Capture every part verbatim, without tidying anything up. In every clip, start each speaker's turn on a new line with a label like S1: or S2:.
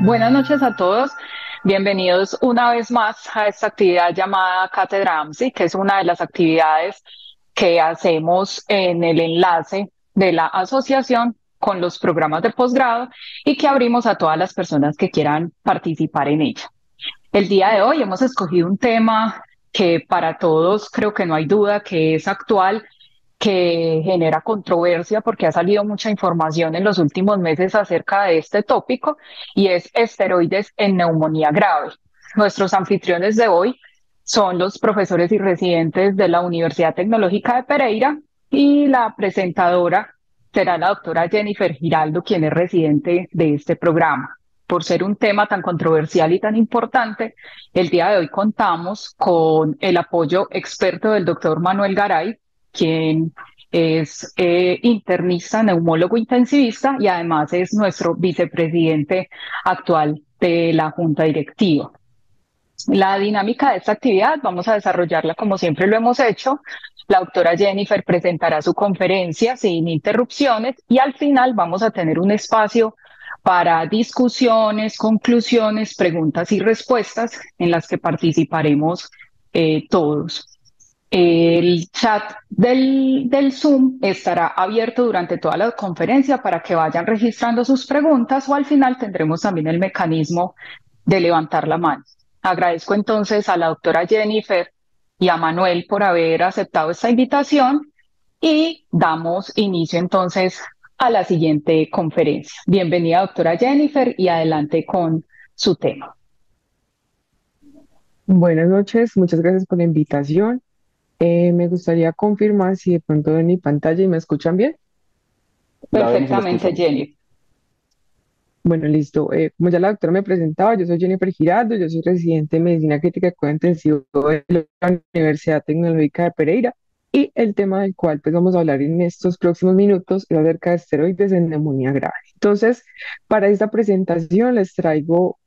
S1: Buenas noches a todos. Bienvenidos una vez más a esta actividad llamada Cátedra AMSI, que es una de las actividades que hacemos en el enlace de la asociación con los programas de posgrado y que abrimos a todas las personas que quieran participar en ella. El día de hoy hemos escogido un tema que para todos creo que no hay duda que es actual, que genera controversia porque ha salido mucha información en los últimos meses acerca de este tópico y es esteroides en neumonía grave. Nuestros anfitriones de hoy son los profesores y residentes de la Universidad Tecnológica de Pereira y la presentadora será la doctora Jennifer Giraldo, quien es residente de este programa. Por ser un tema tan controversial y tan importante, el día de hoy contamos con el apoyo experto del doctor Manuel Garay, quien es eh, internista, neumólogo intensivista y además es nuestro vicepresidente actual de la Junta Directiva. La dinámica de esta actividad vamos a desarrollarla como siempre lo hemos hecho. La doctora Jennifer presentará su conferencia sin interrupciones y al final vamos a tener un espacio para discusiones, conclusiones, preguntas y respuestas en las que participaremos eh, todos. El chat del, del Zoom estará abierto durante toda la conferencia para que vayan registrando sus preguntas o al final tendremos también el mecanismo de levantar la mano. Agradezco entonces a la doctora Jennifer y a Manuel por haber aceptado esta invitación y damos inicio entonces a la siguiente conferencia. Bienvenida, doctora Jennifer, y adelante con su tema.
S2: Buenas noches, muchas gracias por la invitación. Eh, me gustaría confirmar si de pronto ven mi pantalla y me escuchan bien.
S3: La vemos y la
S1: Perfectamente,
S3: escuchamos.
S1: Jennifer.
S2: Bueno, listo. Eh, como ya la doctora me presentaba, yo soy Jennifer Giraldo, yo soy residente de Medicina Crítica y Cuidado Intensivo de la Universidad Tecnológica de Pereira y el tema del cual pues vamos a hablar en estos próximos minutos es acerca de esteroides en neumonía grave. Entonces, para esta presentación les traigo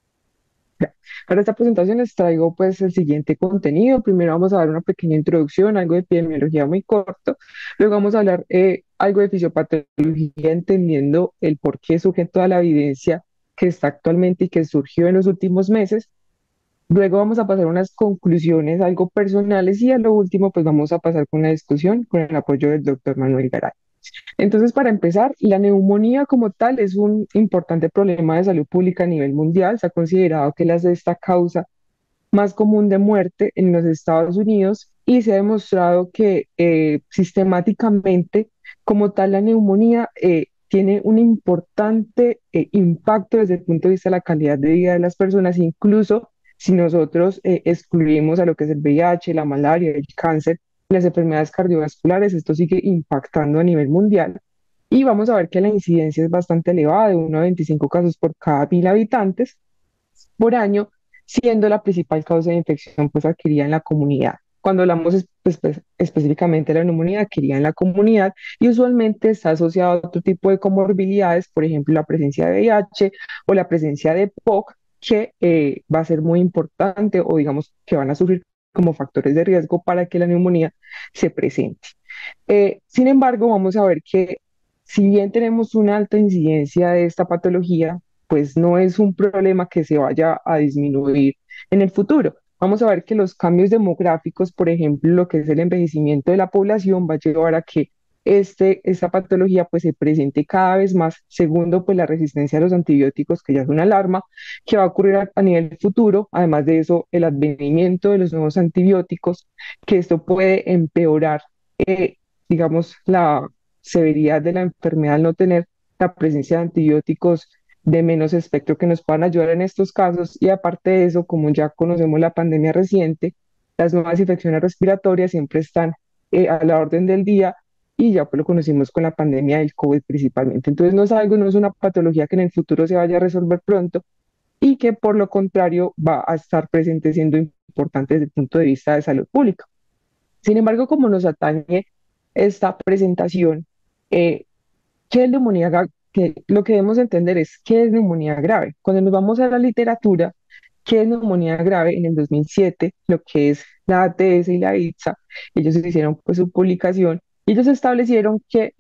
S2: Ya. Para esta presentación les traigo pues el siguiente contenido. Primero vamos a dar una pequeña introducción, algo de epidemiología muy corto. Luego vamos a hablar eh, algo de fisiopatología, entendiendo el por qué sujeto a la evidencia que está actualmente y que surgió en los últimos meses. Luego vamos a pasar a unas conclusiones algo personales y a lo último pues vamos a pasar con una discusión con el apoyo del doctor Manuel Garay. Entonces, para empezar, la neumonía como tal es un importante problema de salud pública a nivel mundial. Se ha considerado que es esta causa más común de muerte en los Estados Unidos y se ha demostrado que eh, sistemáticamente, como tal, la neumonía eh, tiene un importante eh, impacto desde el punto de vista de la calidad de vida de las personas, incluso si nosotros eh, excluimos a lo que es el V I H, la malaria, el cáncer, las enfermedades cardiovasculares, esto sigue impactando a nivel mundial. Y vamos a ver que la incidencia es bastante elevada, de uno a veinticinco casos por cada mil habitantes por año, siendo la principal causa de infección pues adquirida en la comunidad. Cuando hablamos es- pues, pues, específicamente de la neumonía adquirida en la comunidad y usualmente está asociado a otro tipo de comorbilidades, por ejemplo la presencia de V I H o la presencia de P O C, que eh, va a ser muy importante o digamos que van a surgir como factores de riesgo para que la neumonía se presente. Eh, sin embargo, vamos a ver que si bien tenemos una alta incidencia de esta patología, pues no es un problema que se vaya a disminuir en el futuro. Vamos a ver que los cambios demográficos, por ejemplo, lo que es el envejecimiento de la población, va a llevar a que este, esta patología pues se presente cada vez más. Segundo, pues la resistencia a los antibióticos, que ya es una alarma, que va a ocurrir a, a nivel futuro. Además de eso, el advenimiento de los nuevos antibióticos, que esto puede empeorar eh, digamos, la severidad de la enfermedad al no tener la presencia de antibióticos de menos espectro que nos puedan ayudar en estos casos. Y aparte de eso, como ya conocemos la pandemia reciente, las nuevas infecciones respiratorias siempre están eh, a la orden del día y ya pues lo conocimos con la pandemia del COVID principalmente. Entonces no es algo, no es una patología que en el futuro se vaya a resolver pronto y que por lo contrario va a estar presente siendo importante desde el punto de vista de salud pública. Sin embargo, como nos atañe esta presentación, eh, ¿qué es neumonía grave? Que lo que debemos entender es qué es neumonía grave. Cuando nos vamos a la literatura, ¿qué es neumonía grave? En el dos mil siete, lo que es la A T S y la I T S A, ellos hicieron pues su publicación y ellos establecieron que los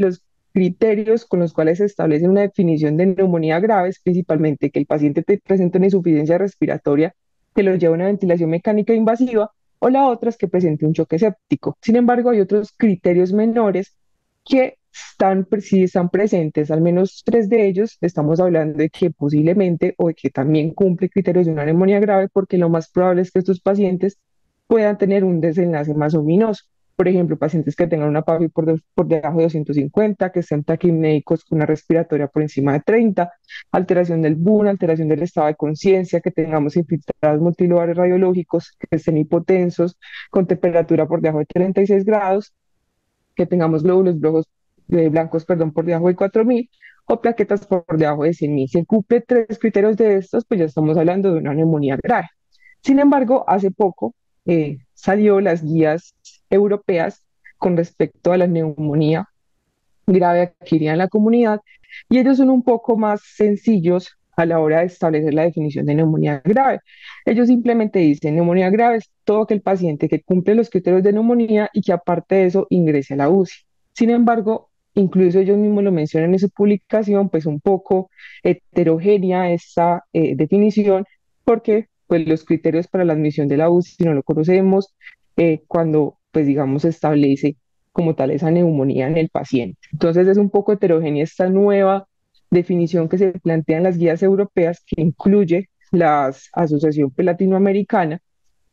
S2: criterios con los cuales se establece una definición de neumonía grave es principalmente que el paciente te presente una insuficiencia respiratoria que lo lleva a una ventilación mecánica invasiva, o la otra es que presente un choque séptico. Sin embargo, hay otros criterios menores que están, sí están presentes, al menos tres de ellos. Estamos hablando de que posiblemente o de que también cumple criterios de una neumonía grave, porque lo más probable es que estos pacientes puedan tener un desenlace más ominoso. Por ejemplo, pacientes que tengan una P A F I por, de- por debajo de doscientos cincuenta, que estén taquimnéicos con una respiratoria por encima de treinta, alteración del B U N, alteración del estado de conciencia, que tengamos infiltrados multilobales radiológicos, que estén hipotensos, con temperatura por debajo de treinta y seis grados, que tengamos glóbulos blancos, eh, blancos perdón, por debajo de cuatro mil o plaquetas por debajo de cien mil. Si cumple tres criterios de estos, pues ya estamos hablando de una neumonía grave. Sin embargo, hace poco eh, salió las guías europeas con respecto a la neumonía grave adquirida en la comunidad, y ellos son un poco más sencillos a la hora de establecer la definición de neumonía grave. Ellos simplemente dicen: neumonía grave es todo aquel paciente que cumple los criterios de neumonía y que aparte de eso ingrese a la U C I. Sin embargo, incluso ellos mismos lo mencionan en su publicación, pues un poco heterogénea esta eh, definición, porque pues los criterios para la admisión de la U C I no lo conocemos eh, cuando pues digamos se establece como tal esa neumonía en el paciente. Entonces es un poco heterogénea esta nueva definición que se plantea en las guías europeas, que incluye la Asociación Latinoamericana,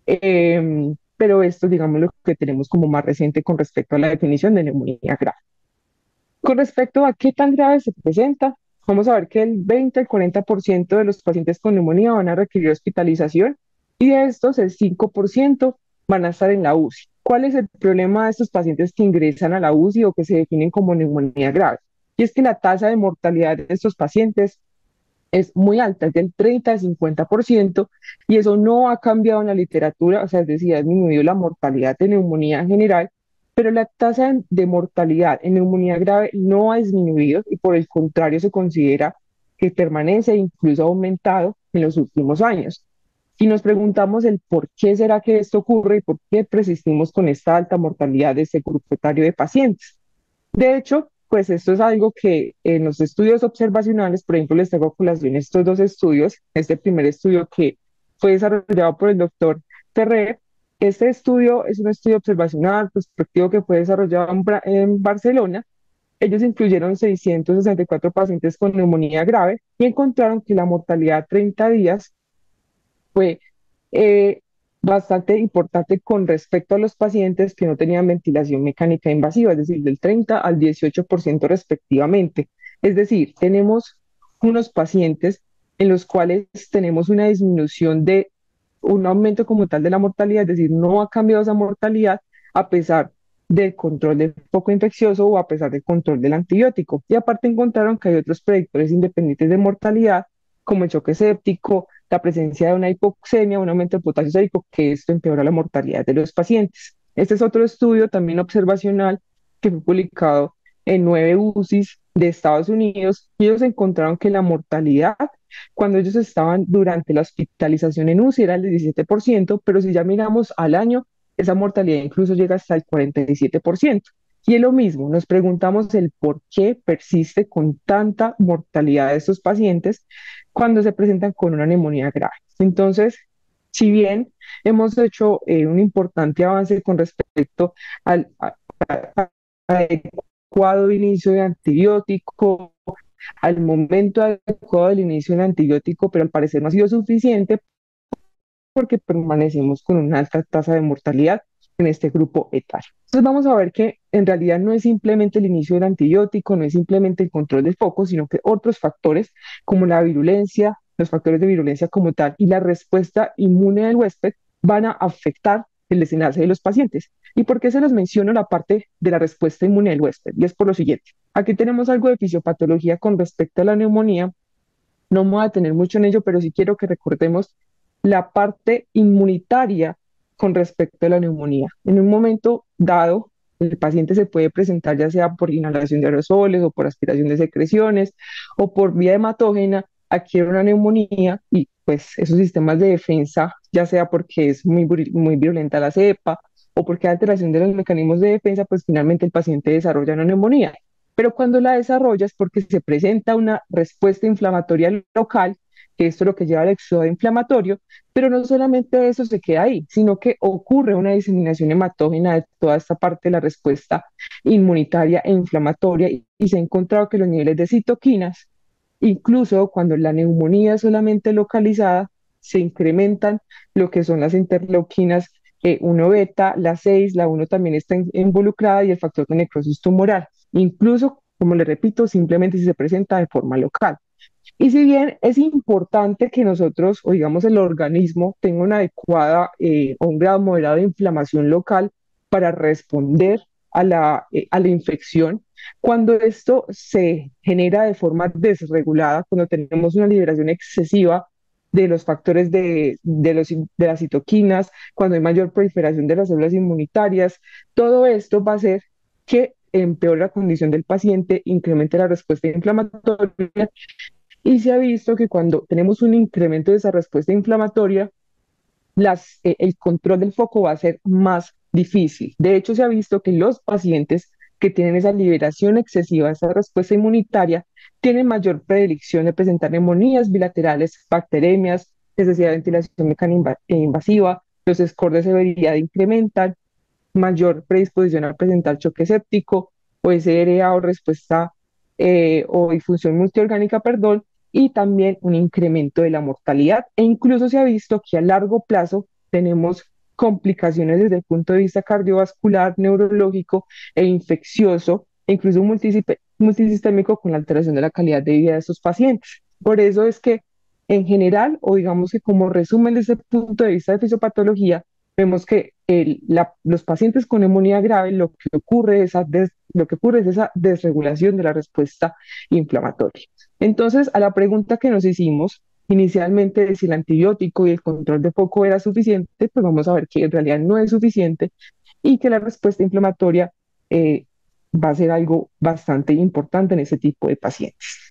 S2: eh, pero esto digamos lo que tenemos como más reciente con respecto a la definición de neumonía grave. Con respecto a qué tan grave se presenta, vamos a ver que el veinte al cuarenta por ciento de los pacientes con neumonía van a requerir hospitalización, y de estos el cinco por ciento van a estar en la U C I. ¿Cuál es el problema de estos pacientes que ingresan a la U C I o que se definen como neumonía grave? Y es que la tasa de mortalidad de estos pacientes es muy alta, es del treinta al cincuenta por ciento, y eso no ha cambiado en la literatura. O sea, es decir, ha disminuido la mortalidad de neumonía en general, pero la tasa de mortalidad en neumonía grave no ha disminuido, y por el contrario se considera que permanece e incluso ha aumentado en los últimos años. Y nos preguntamos el por qué será que esto ocurre y por qué persistimos con esta alta mortalidad de este grupo etario de pacientes. De hecho, pues esto es algo que en los estudios observacionales, por ejemplo, les traigo a colación estos dos estudios. Este primer estudio que fue desarrollado por el doctor Ferrer. Este estudio es un estudio observacional prospectivo que fue desarrollado en, Bra- en Barcelona. Ellos incluyeron seiscientos sesenta y cuatro pacientes con neumonía grave y encontraron que la mortalidad a treinta días fue eh, bastante importante con respecto a los pacientes que no tenían ventilación mecánica invasiva, es decir, del treinta al dieciocho por ciento respectivamente. Es decir, tenemos unos pacientes en los cuales tenemos una disminución de un aumento como tal de la mortalidad, es decir, no ha cambiado esa mortalidad a pesar del control del foco infeccioso o a pesar del control del antibiótico. Y aparte encontraron que hay otros predictores independientes de mortalidad, como el choque séptico, la presencia de una hipoxemia, un aumento del potasio sérico, que esto empeora la mortalidad de los pacientes. Este es otro estudio también observacional que fue publicado en nueve U C Is de Estados Unidos, y ellos encontraron que la mortalidad cuando ellos estaban durante la hospitalización en U C I era el diecisiete por ciento, pero si ya miramos al año, esa mortalidad incluso llega hasta el cuarenta y siete por ciento. Y es lo mismo, nos preguntamos el por qué persiste con tanta mortalidad de estos pacientes cuando se presentan con una neumonía grave. Entonces, si bien hemos hecho eh, un importante avance con respecto al a- a- adecuado inicio de antibiótico, al momento adecuado del inicio del antibiótico, pero al parecer no ha sido suficiente porque permanecemos con una alta tasa de mortalidad en este grupo etario. Entonces vamos a ver que en realidad no es simplemente el inicio del antibiótico, no es simplemente el control del foco, sino que otros factores como la virulencia, los factores de virulencia como tal y la respuesta inmune del huésped van a afectar el desenlace de los pacientes. ¿Y por qué se los menciono la parte de la respuesta inmune del huésped? Y es por lo siguiente. Aquí tenemos algo de fisiopatología con respecto a la neumonía. No me voy a detener mucho en ello, pero sí quiero que recordemos la parte inmunitaria con respecto a la neumonía. En un momento dado, el paciente se puede presentar ya sea por inhalación de aerosoles o por aspiración de secreciones o por vía hematógena, adquiere una neumonía y pues esos sistemas de defensa, ya sea porque es muy, viri- muy virulenta la cepa o porque hay alteración de los mecanismos de defensa, pues finalmente el paciente desarrolla una neumonía. pero cuando la desarrolla es porque se presenta una respuesta inflamatoria local, que esto es lo que lleva al éxodo inflamatorio, pero no solamente eso se queda ahí, sino que ocurre una diseminación hematógena de toda esta parte de la respuesta inmunitaria e inflamatoria y, y se ha encontrado que los niveles de citoquinas, incluso cuando la neumonía es solamente localizada, se incrementan lo que son las interleuquinas eh, uno beta, la seis, la uno también está in- involucrada y el factor de necrosis tumoral, incluso, como le repito, simplemente si se presenta de forma local. Y si bien es importante que nosotros, o digamos el organismo, tenga una adecuada eh, o un grado moderado de inflamación local para responder a la, eh, a la infección, cuando esto se genera de forma desregulada, cuando tenemos una liberación excesiva de los factores de, de, los, de las citoquinas, cuando hay mayor proliferación de las células inmunitarias, todo esto va a hacer que empeore la condición del paciente, incremente la respuesta inflamatoria y se ha visto que cuando tenemos un incremento de esa respuesta inflamatoria, las, eh, el control del foco va a ser más difícil. De hecho, se ha visto que los pacientes que tienen esa liberación excesiva, esa respuesta inmunitaria, tienen mayor predilección de presentar neumonías bilaterales, bacteremias, necesidad de ventilación mecánica invasiva, los scores de severidad incrementan, mayor predisposición a presentar choque séptico o S R A o respuesta eh, o disfunción multiorgánica, perdón, y también un incremento de la mortalidad. E incluso se ha visto que a largo plazo tenemos complicaciones desde el punto de vista cardiovascular, neurológico e infeccioso, e incluso multisistémico con la alteración de la calidad de vida de estos pacientes. Por eso es que en general, o digamos que como resumen desde el punto de vista de fisiopatología, vemos que el, la, los pacientes con neumonía grave lo que, ocurre es des, lo que ocurre es esa desregulación de la respuesta inflamatoria. Entonces, a la pregunta que nos hicimos inicialmente de si el antibiótico y el control de foco era suficiente, pues vamos a ver que en realidad no es suficiente y que la respuesta inflamatoria eh, va a ser algo bastante importante en ese tipo de pacientes.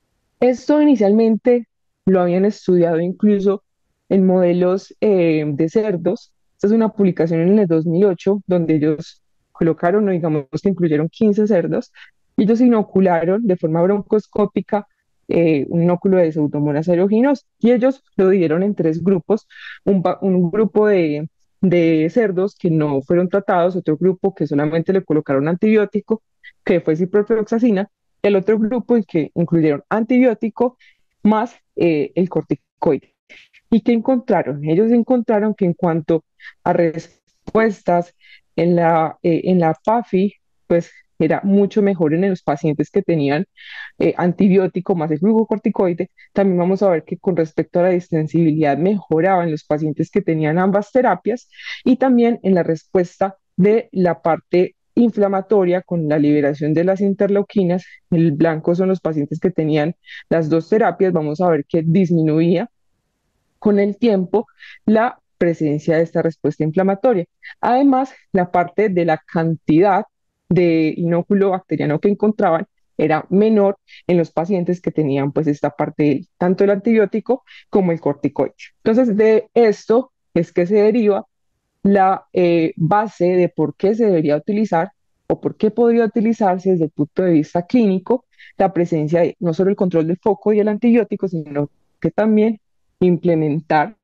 S2: Esto inicialmente lo habían estudiado incluso en modelos eh, de cerdos. Esta es una publicación en el dos mil ocho donde ellos colocaron, o digamos que incluyeron quince cerdos, y ellos inocularon de forma broncoscópica eh, un inóculo de Pseudomonas aeruginosa, y ellos lo dividieron en tres grupos, un, un grupo de, de cerdos que no fueron tratados, otro grupo que solamente le colocaron antibiótico, que fue ciprofloxacina, y el otro grupo en que incluyeron antibiótico más eh, el corticoide. ¿Y qué encontraron? Ellos encontraron que en cuanto a respuestas en la, eh, en la P A F I, pues era mucho mejor en los pacientes que tenían eh, antibiótico más el glucocorticoide. También vamos a ver que con respecto a la distensibilidad mejoraba en los pacientes que tenían ambas terapias y también en la respuesta de la parte inflamatoria con la liberación de las interleuquinas. El blanco son los pacientes que tenían las dos terapias. Vamos a ver que disminuía con el tiempo la presencia de esta respuesta inflamatoria. Además, la parte de la cantidad de inóculo bacteriano que encontraban era menor en los pacientes que tenían pues esta parte, tanto el antibiótico como el corticoide. Entonces, de esto es que se deriva la eh, base de por qué se debería utilizar o por qué podría utilizarse desde el punto de vista clínico la presencia de no solo el control del foco y el antibiótico, sino que también implementar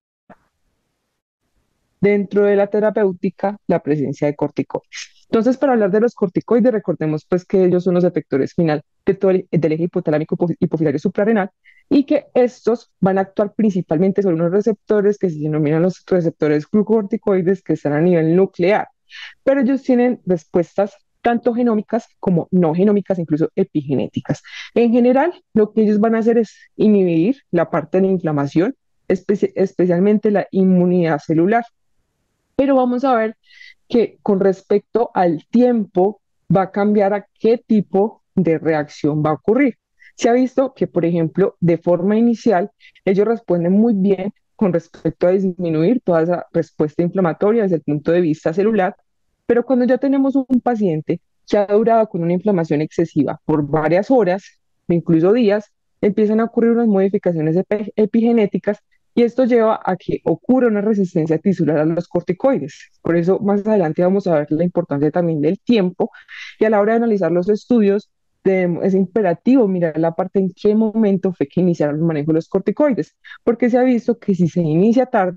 S2: dentro de la terapéutica la presencia de corticoides. Entonces, para hablar de los corticoides, recordemos pues que ellos son los efectores final de todo el, del eje hipotalámico hipofisario suprarrenal y que estos van a actuar principalmente sobre unos receptores que se denominan los receptores glucocorticoides que están a nivel nuclear, pero ellos tienen respuestas tanto genómicas como no genómicas, incluso epigenéticas. En general, lo que ellos van a hacer es inhibir la parte de la inflamación, espe especialmente la inmunidad celular. Pero vamos a ver que con respecto al tiempo va a cambiar a qué tipo de reacción va a ocurrir. Se ha visto que, por ejemplo, de forma inicial, ellos responden muy bien con respecto a disminuir toda esa respuesta inflamatoria desde el punto de vista celular, pero cuando ya tenemos un paciente que ha durado con una inflamación excesiva por varias horas, incluso días, empiezan a ocurrir unas modificaciones epigenéticas y esto lleva a que ocurra una resistencia tisular a los corticoides. Por eso más adelante vamos a ver la importancia también del tiempo y a la hora de analizar los estudios debemos- es imperativo mirar la parte en qué momento fue que iniciaron el manejo de los corticoides, porque se ha visto que si se inicia tarde,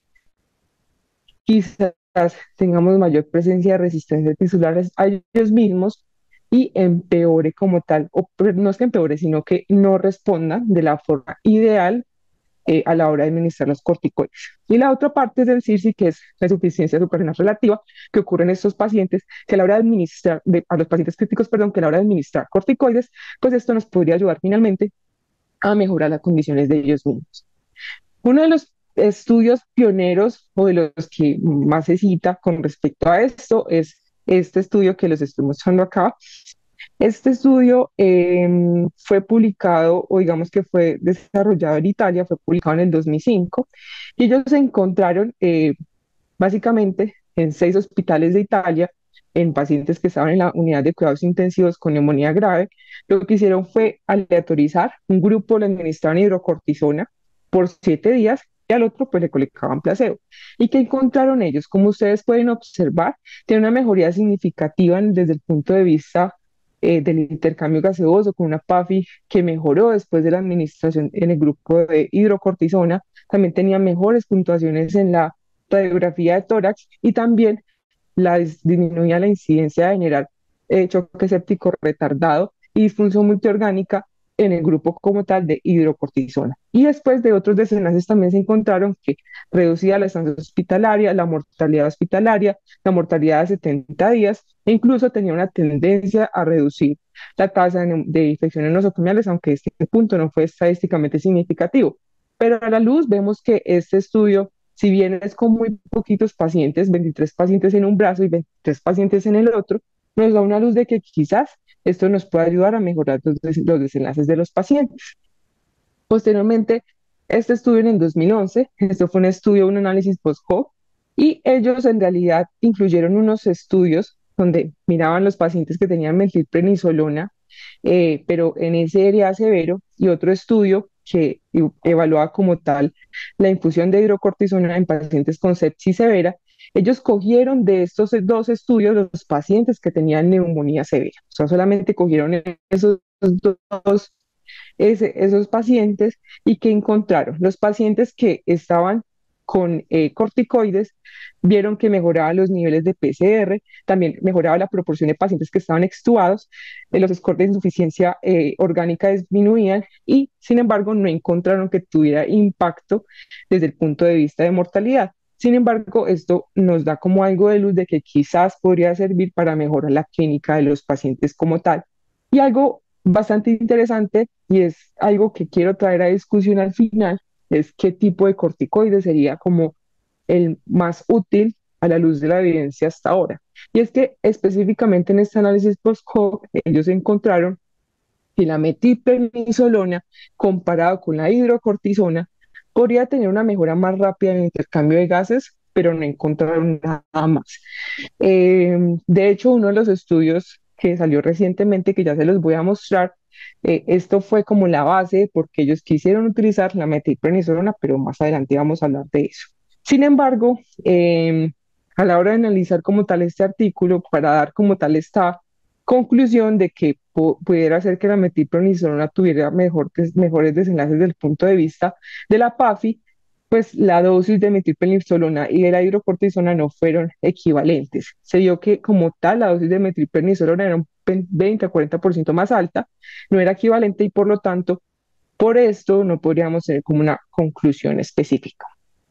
S2: quizás tengamos mayor presencia de resistencia tisulares a ellos mismos y empeore como tal, o pero no es que empeore, sino que no respondan de la forma ideal eh, a la hora de administrar los corticoides. Y la otra parte es decir sí que es la insuficiencia suprarrenal relativa que ocurre en estos pacientes, que a la hora de administrar, de, a los pacientes críticos, perdón, que a la hora de administrar corticoides, pues esto nos podría ayudar finalmente a mejorar las condiciones de ellos mismos. Uno de los estudios pioneros o de los que más se cita con respecto a esto es este estudio que les estoy mostrando acá. Este estudio eh, fue publicado, o digamos que fue desarrollado en Italia, fue publicado en el dos mil cinco, y ellos se encontraron eh, básicamente en seis hospitales de Italia, en pacientes que estaban en la unidad de cuidados intensivos con neumonía grave. Lo que hicieron fue aleatorizar, un grupo le administraban hidrocortisona por siete días y al otro pues le colocaban placebo. ¿Y qué encontraron ellos? Como ustedes pueden observar, tiene una mejoría significativa desde el punto de vista eh, del intercambio gaseoso con una PAFI que mejoró después de la administración en el grupo de hidrocortisona. También tenía mejores puntuaciones en la radiografía de tórax y también la dis- disminuía la incidencia de generar eh, choque séptico retardado y disfunción multiorgánica en el grupo como tal de hidrocortisona. Y después de otros desenlaces también se encontraron que reducía la estancia hospitalaria, la mortalidad hospitalaria, la mortalidad de setenta días e incluso tenía una tendencia a reducir la tasa de, de infecciones nosocomiales, aunque este punto no fue estadísticamente significativo. Pero a la luz vemos que este estudio, si bien es con muy poquitos pacientes, veintitrés pacientes en un brazo y veintitrés pacientes en el otro, nos da una luz de que quizás esto nos puede ayudar a mejorar los, des los desenlaces de los pacientes. Posteriormente, este estudio en el dos mil once, esto fue un estudio, un análisis post-hoc, y ellos en realidad incluyeron unos estudios donde miraban los pacientes que tenían metilprednisolona, eh, pero en ese área severo, y otro estudio que evaluaba como tal la infusión de hidrocortisona en pacientes con sepsis severa. Ellos cogieron de estos dos estudios los pacientes que tenían neumonía severa. O sea, solamente cogieron esos dos ese- esos pacientes y que encontraron los pacientes que estaban con eh, corticoides, vieron que mejoraba los niveles de P C R, también mejoraba la proporción de pacientes que estaban extubados, de los scores de insuficiencia eh, orgánica disminuían y, sin embargo, no encontraron que tuviera impacto desde el punto de vista de mortalidad. Sin embargo, esto nos da como algo de luz de que quizás podría servir para mejorar la clínica de los pacientes como tal. Y algo bastante interesante, y es algo que quiero traer a discusión al final, es qué tipo de corticoide sería como el más útil a la luz de la evidencia hasta ahora. Y es que específicamente en este análisis post-hoc, ellos encontraron que la metilprednisolona, comparado con la hidrocortisona, podría tener una mejora más rápida en el intercambio de gases, pero no encontraron nada más. Eh, de hecho, uno de los estudios que salió recientemente, que ya se los voy a mostrar, eh, esto fue como la base porque ellos quisieron utilizar la metilprednisolona, pero más adelante vamos a hablar de eso. Sin embargo, eh, a la hora de analizar como tal este artículo, para dar como tal esta conclusión de que pudiera ser que la metilprednisolona tuviera mejor des mejores desenlaces desde el punto de vista de la PAFI, pues la dosis de metilprednisolona y de la hidrocortisona no fueron equivalentes. Se vio que como tal la dosis de metilprednisolona era un veinte a cuarenta por ciento más alta, no era equivalente y por lo tanto, por esto no podríamos tener como una conclusión específica.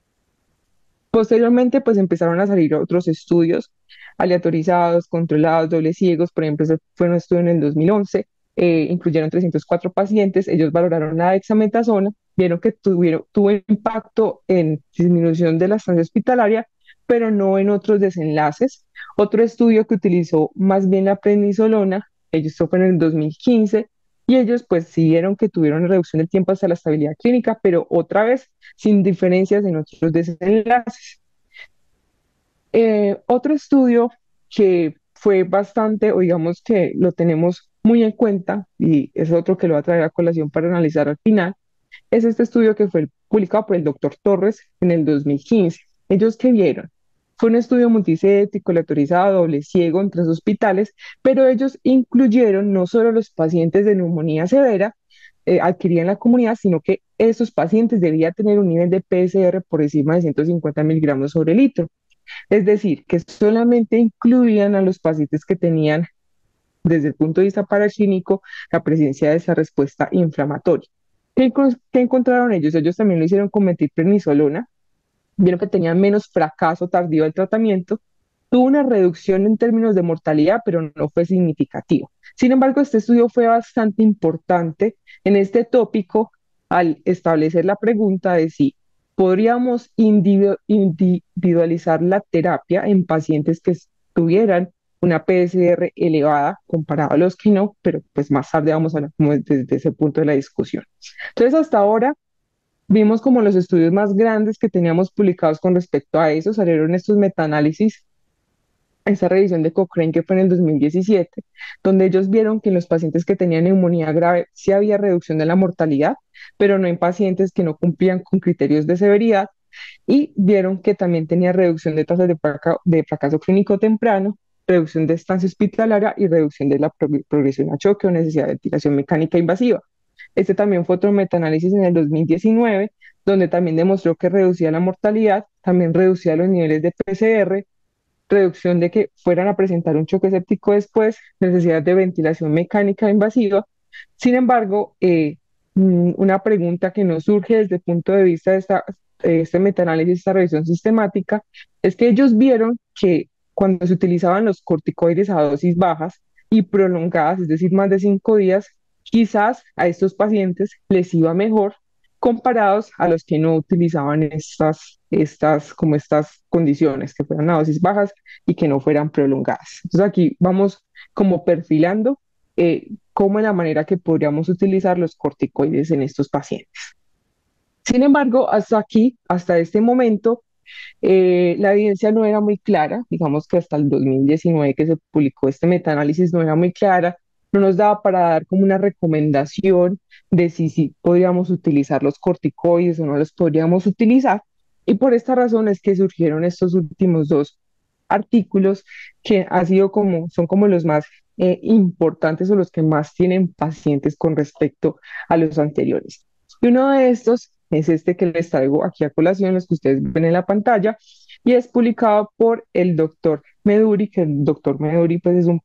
S2: Posteriormente, pues empezaron a salir otros estudios aleatorizados, controlados, dobles ciegos. Por ejemplo, ese fue un estudio en el dos mil once, eh, incluyeron trescientos cuatro pacientes, ellos valoraron la dexametasona, vieron que tuvieron, tuvo impacto en disminución de la estancia hospitalaria, pero no en otros desenlaces. Otro estudio que utilizó más bien la prednisolona, ellos esto fue en el dos mil quince, y ellos pues sí vieron que tuvieron reducción del tiempo hasta la estabilidad clínica, pero otra vez sin diferencias en otros desenlaces. Eh, otro estudio que fue bastante, o digamos que lo tenemos muy en cuenta, y es otro que lo va a traer a colación para analizar al final, es este estudio que fue publicado por el doctor Torres en el dos mil quince. ¿Ellos qué vieron? Fue un estudio multicéntrico, aleatorizado, doble ciego en tres hospitales, pero ellos incluyeron no solo los pacientes de neumonía severa eh, adquirida en la comunidad, sino que esos pacientes debían tener un nivel de P C R por encima de ciento cincuenta miligramos sobre litro. Es decir, que solamente incluían a los pacientes que tenían, desde el punto de vista paraclínico, la presencia de esa respuesta inflamatoria. ¿Qué, qué encontraron ellos? Ellos también lo hicieron con metilprednisolona, vieron que tenían menos fracaso tardío del tratamiento, tuvo una reducción en términos de mortalidad, pero no fue significativo. Sin embargo, este estudio fue bastante importante en este tópico al establecer la pregunta de si podríamos individualizar la terapia en pacientes que tuvieran una P S R elevada comparado a los que no, pero pues más tarde vamos a hablar como desde ese punto de la discusión. Entonces, hasta ahora vimos como los estudios más grandes que teníamos publicados con respecto a eso, salieron estos metaanálisis, esa revisión de Cochrane que fue en el dos mil diecisiete, donde ellos vieron que en los pacientes que tenían neumonía grave sí había reducción de la mortalidad, pero no en pacientes que no cumplían con criterios de severidad, y vieron que también tenía reducción de tasas de, fraca- de fracaso clínico temprano, reducción de estancia hospitalaria y reducción de la pro- progresión a choque o necesidad de ventilación mecánica invasiva. Este también fue otro metaanálisis en el dos mil diecinueve, donde también demostró que reducía la mortalidad, también reducía los niveles de P C R, reducción de que fueran a presentar un choque séptico después, necesidad de ventilación mecánica invasiva. Sin embargo, eh, mm, una pregunta que nos surge desde el punto de vista de esta, eh, este metaanálisis, esta revisión sistemática, es que ellos vieron que cuando se utilizaban los corticoides a dosis bajas y prolongadas, es decir, más de cinco días, quizás a estos pacientes les iba mejor comparados a los que no utilizaban estas, estas, como estas condiciones, que fueran a dosis bajas y que no fueran prolongadas. Entonces aquí vamos como perfilando eh, cómo es la manera que podríamos utilizar los corticoides en estos pacientes. Sin embargo, hasta aquí, hasta este momento, eh, la evidencia no era muy clara, digamos que hasta el dos mil diecinueve que se publicó este metaanálisis no era muy clara, no nos daba para dar como una recomendación de si, si podríamos utilizar los corticoides o no los podríamos utilizar, y por esta razón es que surgieron estos últimos dos artículos que ha sido como, son como los más eh, importantes o los que más tienen pacientes con respecto a los anteriores. Y uno de estos es este que les traigo aquí a colación, los que ustedes ven en la pantalla, y es publicado por el doctor Meduri, que el doctor Meduri pues es un,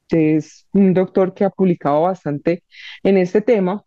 S2: es un doctor que ha publicado bastante en este tema,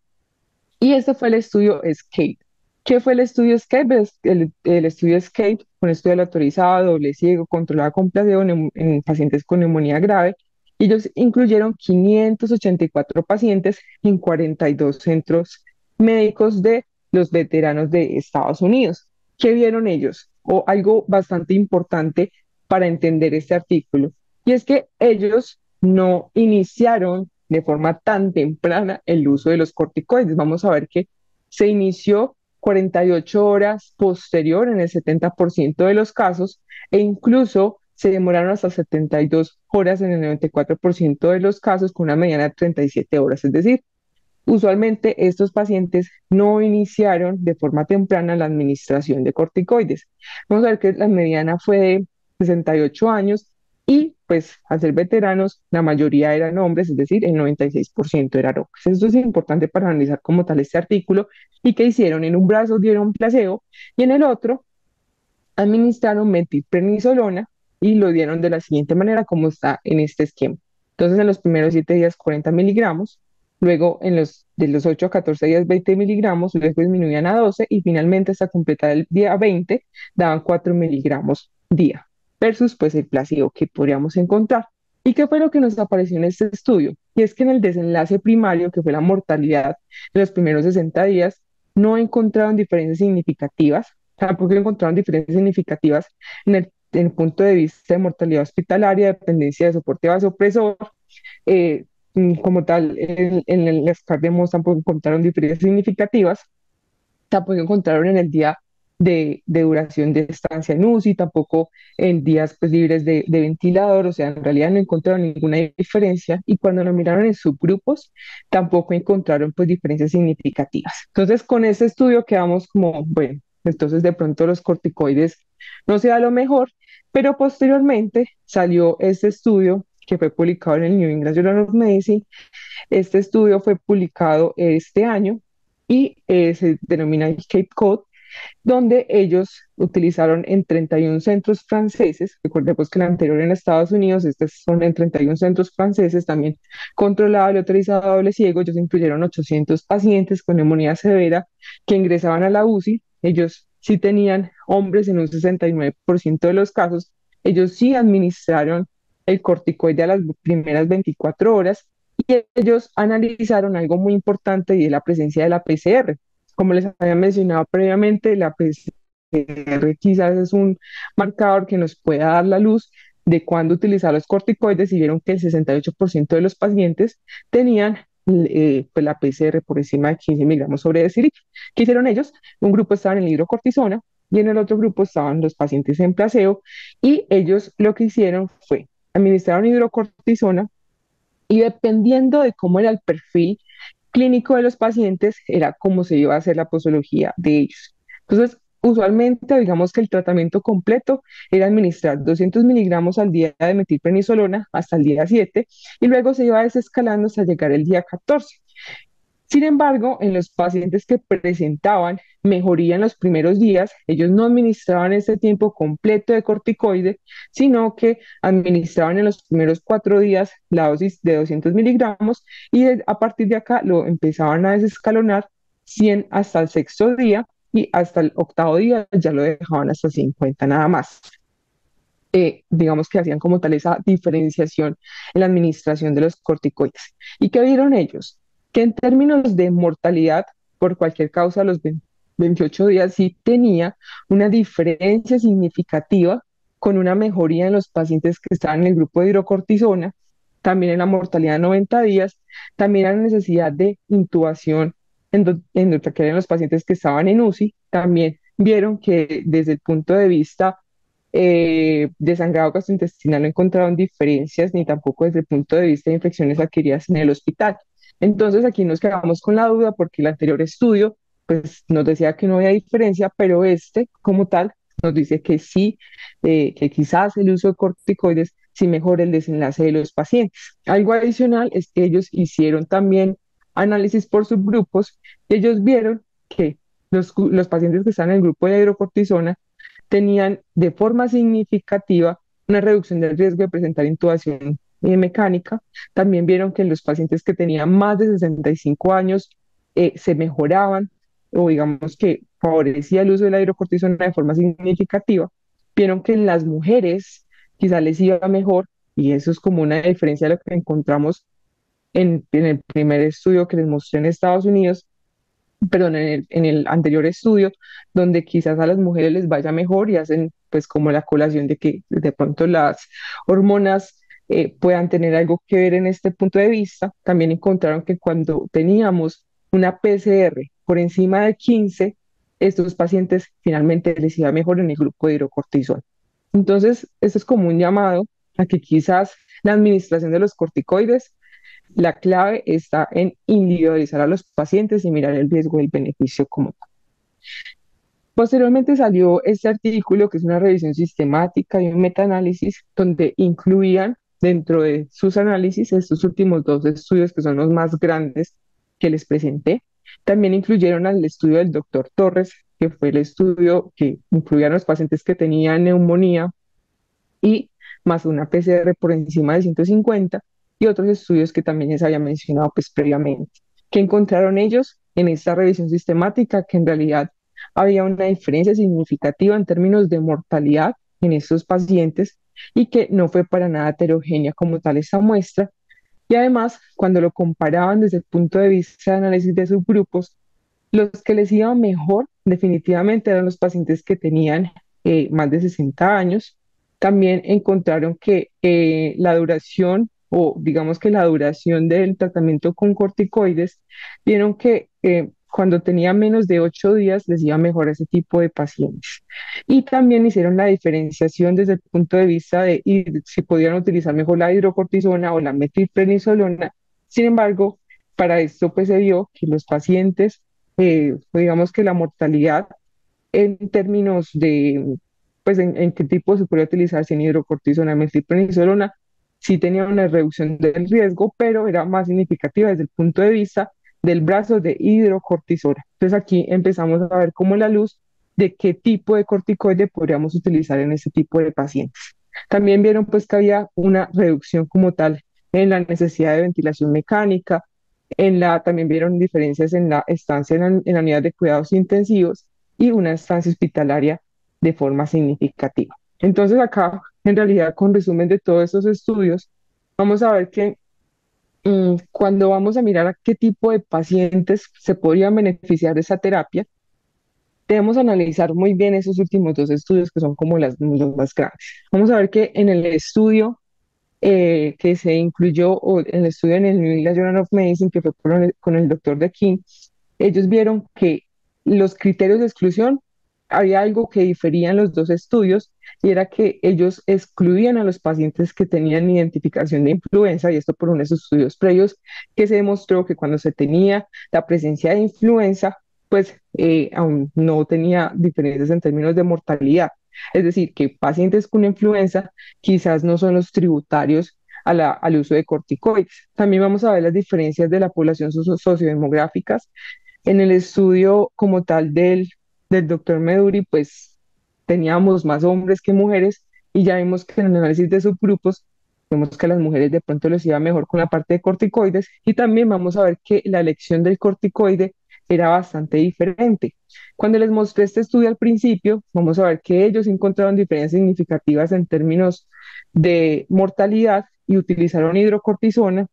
S2: y este fue el estudio ESCAPE. ¿Qué fue el estudio ESCAPE? Es El, el estudio ESCAPE, un estudio autorizado, doble ciego, controlado con placebo en, en pacientes con neumonía grave. Ellos incluyeron quinientos ochenta y cuatro pacientes en cuarenta y dos centros médicos de los veteranos de Estados Unidos. ¿Qué vieron ellos? O algo bastante importante para entender este artículo. Y es que ellos no iniciaron de forma tan temprana el uso de los corticoides. Vamos a ver que se inició cuarenta y ocho horas posterior en el setenta por ciento de los casos e incluso se demoraron hasta setenta y dos horas en el noventa y cuatro por ciento de los casos con una mediana de treinta y siete horas. Es decir, usualmente estos pacientes no iniciaron de forma temprana la administración de corticoides. Vamos a ver que la mediana fue de sesenta y ocho años y pues al ser veteranos la mayoría eran hombres, es decir, el noventa y seis por ciento eran hombres. Esto es importante para analizar como tal este artículo y qué hicieron. En un brazo dieron placebo y en el otro administraron metilprednisolona y lo dieron de la siguiente manera como está en este esquema. Entonces en los primeros siete días cuarenta miligramos, luego en los de los ocho a catorce días veinte miligramos, luego disminuían a doce y finalmente hasta completar el día veinte daban cuatro miligramos día versus pues el placebo que podríamos encontrar. ¿Y qué fue lo que nos apareció en este estudio? Y es que en el desenlace primario, que fue la mortalidad de los primeros sesenta días, no encontraron diferencias significativas, tampoco encontraron diferencias significativas en el, en el punto de vista de mortalidad hospitalaria, dependencia de soporte vasopresor, eh, mm, como tal, en, en el SCAR de Mohs tampoco encontraron diferencias significativas, tampoco encontraron en el día de, de duración de estancia en U C I, tampoco en días pues, libres de, de ventilador, o sea, en realidad no encontraron ninguna diferencia y cuando lo miraron en subgrupos, tampoco encontraron pues diferencias significativas. Entonces, con ese estudio quedamos como, bueno, entonces de pronto los corticoides no sea lo mejor. Pero posteriormente salió este estudio que fue publicado en el New England Journal of Medicine. Este estudio fue publicado este año y eh, se denomina el Cape Cod, donde ellos utilizaron en treinta y uno centros franceses. Recordemos que el anterior en Estados Unidos, estos son en treinta y uno centros franceses, también controlado y autorizado a doble ciego. Ellos incluyeron ochocientos pacientes con neumonía severa que ingresaban a la U C I. Ellos sí tenían hombres en un sesenta y nueve por ciento de los casos. Ellos sí administraron el corticoide a las primeras veinticuatro horas y ellos analizaron algo muy importante y es la presencia de la P C R. Como les había mencionado previamente, la P C R quizás es un marcador que nos pueda dar la luz de cuándo utilizar los corticoides y vieron que el sesenta y ocho por ciento de los pacientes tenían eh, pues la P C R por encima de quince miligramos sobre decilitro. ¿Qué hicieron ellos? Un grupo estaba en el hidrocortisona y en el otro grupo estaban los pacientes en placebo y ellos lo que hicieron fue administraron hidrocortisona y dependiendo de cómo era el perfil clínico de los pacientes, era cómo se iba a hacer la posología de ellos. Entonces, usualmente, digamos que el tratamiento completo era administrar doscientos miligramos al día de metilprednisolona hasta el día siete y luego se iba desescalando hasta llegar el día catorce. Sin embargo, en los pacientes que presentaban mejoría en los primeros días, ellos no administraban ese tiempo completo de corticoide, sino que administraban en los primeros cuatro días la dosis de doscientos miligramos y de- a partir de acá lo empezaban a desescalonar cien hasta el sexto día y hasta el octavo día ya lo dejaban hasta cincuenta nada más. Eh, digamos que hacían como tal esa diferenciación en la administración de los corticoides. ¿Y qué vieron ellos? Que en términos de mortalidad por cualquier causa a los veintiocho días sí tenía una diferencia significativa con una mejoría en los pacientes que estaban en el grupo de hidrocortisona, también en la mortalidad de noventa días, también en la necesidad de intubación endo- endotraqueal en los pacientes que estaban en U C I, también vieron que desde el punto de vista eh, de sangrado gastrointestinal no encontraron diferencias ni tampoco desde el punto de vista de infecciones adquiridas en el hospital. Entonces aquí nos quedamos con la duda porque el anterior estudio pues nos decía que no había diferencia, pero este como tal nos dice que sí, eh, que quizás el uso de corticoides sí mejora el desenlace de los pacientes. Algo adicional es que ellos hicieron también análisis por subgrupos y ellos vieron que los, los pacientes que están en el grupo de hidrocortisona tenían de forma significativa una reducción del riesgo de presentar intubación eh, mecánica. También vieron que en los pacientes que tenían más de sesenta y cinco años eh, se mejoraban o digamos que favorecía el uso de la hidrocortisona de forma significativa. Vieron que en las mujeres quizá les iba mejor y eso es como una diferencia de lo que encontramos en, en el primer estudio que les mostré en Estados Unidos, perdón, en el, en el anterior estudio, donde quizás a las mujeres les vaya mejor y hacen pues como la colación de que de pronto las hormonas eh, puedan tener algo que ver en este punto de vista. También encontraron que cuando teníamos una P C R por encima de quince, estos pacientes finalmente les iba mejor en el grupo de hidrocortisona. Entonces, esto es como un llamado a que quizás la administración de los corticoides, la clave está en individualizar a los pacientes y mirar el riesgo y el beneficio como tal. Posteriormente salió este artículo que es una revisión sistemática y un metaanálisis donde incluían dentro de sus análisis estos últimos dos estudios que son los más grandes que les presenté. También incluyeron al estudio del doctor Torres, que fue el estudio que incluía a los pacientes que tenían neumonía y más una P C R por encima de ciento cincuenta y otros estudios que también les había mencionado pues previamente. ¿Qué encontraron ellos en esta revisión sistemática? Que en realidad había una diferencia significativa en términos de mortalidad en estos pacientes y que no fue para nada heterogénea como tal esta muestra. Y además, cuando lo comparaban desde el punto de vista de análisis de subgrupos, los que les iba mejor definitivamente eran los pacientes que tenían eh, más de sesenta años. También encontraron que eh, la duración o digamos que la duración del tratamiento con corticoides, vieron que eh, cuando tenía menos de ocho días les iba mejor a ese tipo de pacientes. Y también hicieron la diferenciación desde el punto de vista de y si podían utilizar mejor la hidrocortisona o la metilprednisolona. Sin embargo, para esto pues se vio que los pacientes eh, digamos que la mortalidad en términos de pues en, en qué tipo se podría utilizar, si en hidrocortisona, metilprednisolona, sí tenía una reducción del riesgo, pero era más significativa desde el punto de vista del brazo de hidrocortisona. Entonces aquí empezamos a ver como la luz de qué tipo de corticoide podríamos utilizar en ese tipo de pacientes. También vieron pues que había una reducción como tal en la necesidad de ventilación mecánica, en la, también vieron diferencias en la estancia en la, en la unidad de cuidados intensivos y una estancia hospitalaria de forma significativa. Entonces acá, en realidad, con resumen de todos estos estudios, vamos a ver que mm, cuando vamos a mirar a qué tipo de pacientes se podrían beneficiar de esa terapia, debemos analizar muy bien esos últimos dos estudios que son como las, los más grandes. Vamos a ver que en el estudio eh, que se incluyó, o en el estudio en el New England Journal of Medicine, que fue con el, con el doctor de King, ellos vieron que los criterios de exclusión, había algo que difería en los dos estudios, y era que ellos excluían a los pacientes que tenían identificación de influenza, y esto por unos estudios previos, que se demostró que cuando se tenía la presencia de influenza, pues eh, aún no tenía diferencias en términos de mortalidad. Es decir, que pacientes con influenza quizás no son los tributarios a la, al uso de corticoides. También vamos a ver las diferencias de la población socio- sociodemográficas. En el estudio como tal del, del doctor Meduri, pues teníamos más hombres que mujeres, y ya vimos que en el análisis de subgrupos, vemos que a las mujeres de pronto les iba mejor con la parte de corticoides, y también vamos a ver que la elección del corticoide era bastante diferente. Cuando les mostré este estudio al principio, vamos a ver que ellos encontraron diferencias significativas en términos de mortalidad y utilizaron hidrocortisona.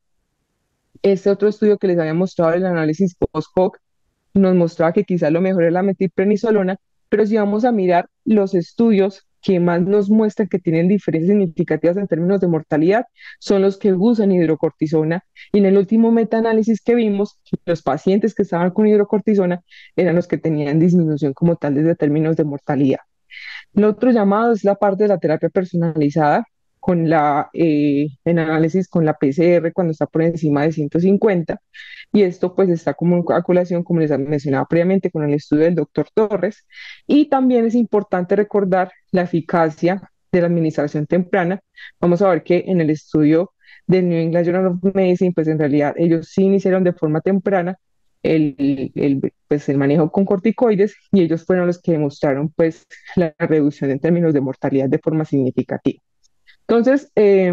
S2: Este otro estudio que les había mostrado, el análisis post-hoc, nos mostraba que quizás lo mejor es la metilprednisolona, pero si vamos a mirar los estudios que más nos muestran que tienen diferencias significativas en términos de mortalidad, son los que usan hidrocortisona. Y en el último metaanálisis que vimos, los pacientes que estaban con hidrocortisona eran los que tenían disminución como tal desde términos de mortalidad. El otro llamado es la parte de la terapia personalizada, con la, eh, en análisis con la P C R cuando está por encima de ciento cincuenta, y esto pues está como en calculación, como les mencionaba previamente, con el estudio del doctor Torres. Y también es importante recordar la eficacia de la administración temprana. Vamos a ver que en el estudio del New England Journal of Medicine, pues en realidad ellos sí iniciaron de forma temprana el, el, pues el manejo con corticoides, y ellos fueron los que demostraron pues la reducción en términos de mortalidad de forma significativa. Entonces, eh,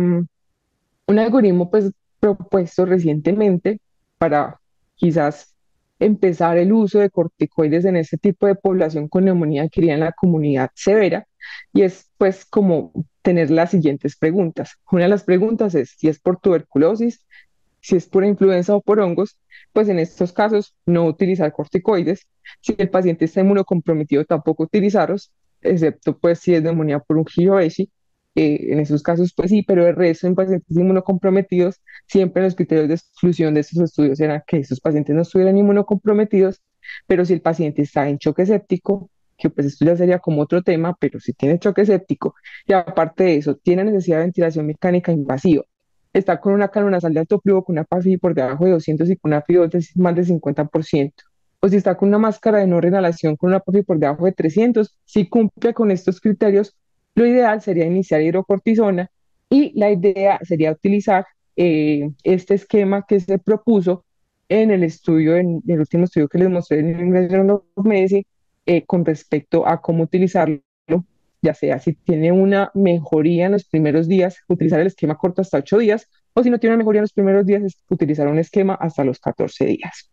S2: un algoritmo pues propuesto recientemente para quizás empezar el uso de corticoides en este tipo de población con neumonía adquirida en la comunidad severa, y es pues como tener las siguientes preguntas. Una de las preguntas es si es por tuberculosis, si es por influenza o por hongos, pues en estos casos no utilizar corticoides. Si el paciente está inmunocomprometido, tampoco utilizarlos, excepto pues si es neumonía por un Hiroshi. Eh, en esos casos, pues sí, pero el resto en pacientes inmunocomprometidos, siempre los criterios de exclusión de estos estudios eran que esos pacientes no estuvieran inmunocomprometidos, pero si el paciente está en choque séptico, que pues esto ya sería como otro tema, pero si tiene choque séptico y aparte de eso tiene necesidad de ventilación mecánica invasiva, está con una canonazal de alto flujo, con una P A F I por debajo de doscientos y con una F I O de más del cincuenta por ciento, o si está con una máscara de no reinhalación con una P A F I por debajo de trescientos, si cumple con estos criterios, lo ideal sería iniciar hidrocortisona, y la idea sería utilizar eh, este esquema que se propuso en el estudio, en el último estudio que les mostré en el English Journal of Medicine, eh, con respecto a cómo utilizarlo, ya sea si tiene una mejoría en los primeros días, utilizar el esquema corto hasta ocho días, o si no tiene una mejoría en los primeros días, es utilizar un esquema hasta los catorce días.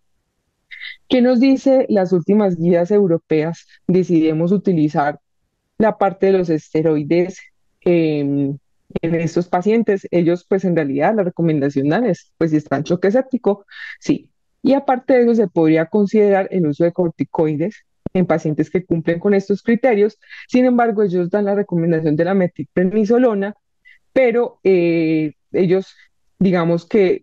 S2: ¿Qué nos dice las últimas guías europeas? Decidimos utilizar la parte de los esteroides eh, en estos pacientes. Ellos, pues en realidad, la recomendación es, pues si está en choque séptico, sí. Y aparte de eso, se podría considerar el uso de corticoides en pacientes que cumplen con estos criterios. Sin embargo, ellos dan la recomendación de la metilprednisolona, pero eh, ellos, digamos que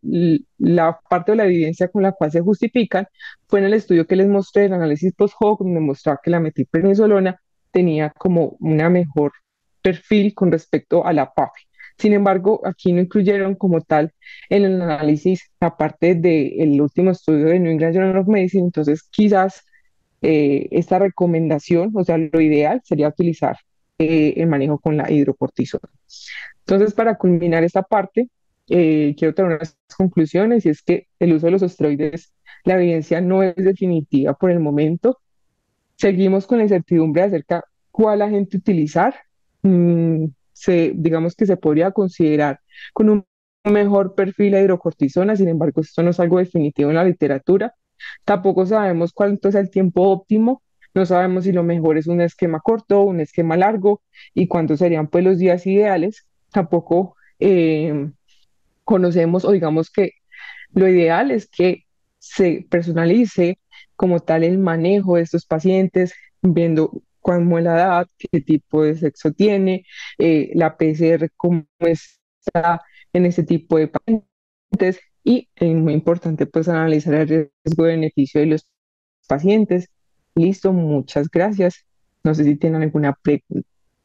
S2: la parte de la evidencia con la cual se justifican fue en el estudio que les mostré, el análisis post-hoc, donde mostraba que la metilprednisolona tenía como una mejor perfil con respecto a la P A F I. Sin embargo, aquí no incluyeron como tal en el análisis la parte del último estudio de New England Journal of Medicine. Entonces quizás eh, esta recomendación, o sea, lo ideal sería utilizar eh, el manejo con la hidrocortisona. Entonces, para culminar esta parte, eh, quiero traer unas conclusiones y es que el uso de los esteroides, la evidencia no es definitiva por el momento. Seguimos con la incertidumbre acerca cuál agente utilizar. Mm, se, digamos que se podría considerar con un mejor perfil de hidrocortisona, sin embargo, esto no es algo definitivo en la literatura. Tampoco sabemos cuánto es el tiempo óptimo, no sabemos si lo mejor es un esquema corto, un esquema largo y cuántos serían pues los días ideales. Tampoco eh, conocemos o digamos que lo ideal es que se personalice como tal el manejo de estos pacientes, viendo cómo es la edad, qué tipo de sexo tiene, eh, la P C R cómo está en ese tipo de pacientes y es muy importante pues analizar el riesgo-beneficio de los pacientes. Listo, muchas gracias. No sé si tienen alguna pregunta.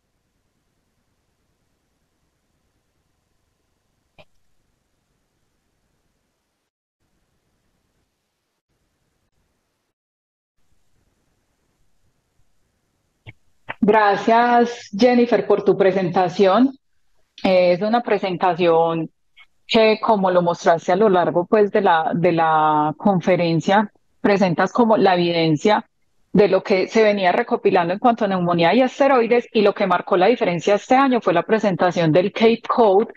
S1: Gracias, Jennifer, por tu presentación. Eh, Es una presentación que, como lo mostraste a lo largo pues de la, de la conferencia, presentas como la evidencia de lo que se venía recopilando en cuanto a neumonía y esteroides, y lo que marcó la diferencia este año fue la presentación del Cape Code.